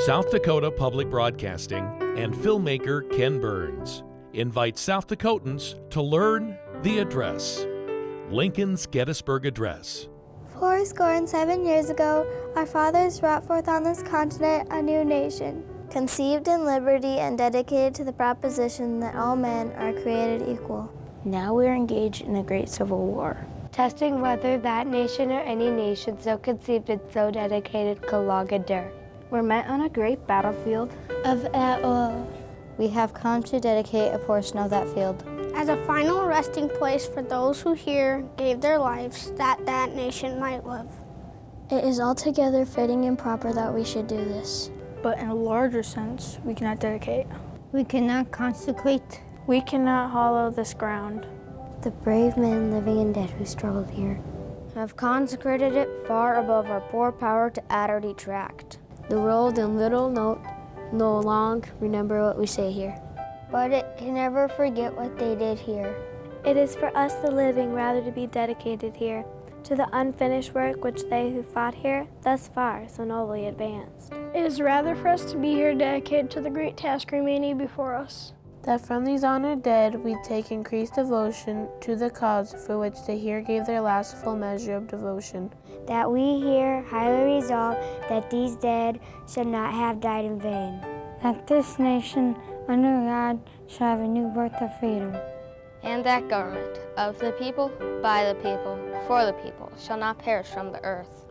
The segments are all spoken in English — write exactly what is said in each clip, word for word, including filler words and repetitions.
South Dakota Public Broadcasting and filmmaker Ken Burns invite South Dakotans to learn the address, Lincoln's Gettysburg Address. Four score and seven years ago, our fathers brought forth on this continent a new nation, conceived in liberty and dedicated to the proposition that all men are created equal. Now we are engaged in a great civil war, testing whether that nation or any nation so conceived and so dedicated could long endure. We're met on a great battlefield of at all. We have come to dedicate a portion of that field as a final resting place for those who here gave their lives that that nation might live. It is altogether fitting and proper that we should do this. But in a larger sense, we cannot dedicate. We cannot consecrate. We cannot hollow this ground. The brave men living and dead who struggled here have consecrated it far above our poor power to add or detract. The world in little note no long remember what we say here, but it can never forget what they did here. It is for us the living rather to be dedicated here to the unfinished work which they who fought here thus far so nobly advanced. It is rather for us to be here dedicated to the great task remaining before us, that from these honored dead we take increased devotion to the cause for which they here gave their last full measure of devotion. That we here highly resolve that these dead should not have died in vain. That this nation under God shall have a new birth of freedom. And that government of the people, by the people, for the people, shall not perish from the earth.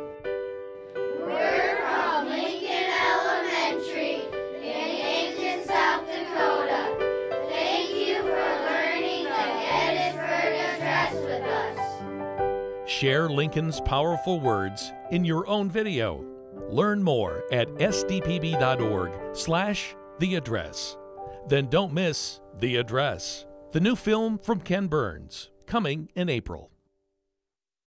We're from Lincoln Elementary in Yankton, South Dakota. Thank you for learning the Gettysburg Address with us. Share Lincoln's powerful words in your own video. Learn more at s d p b dot org slash the address. Then don't miss The Address, the new film from Ken Burns, coming in April.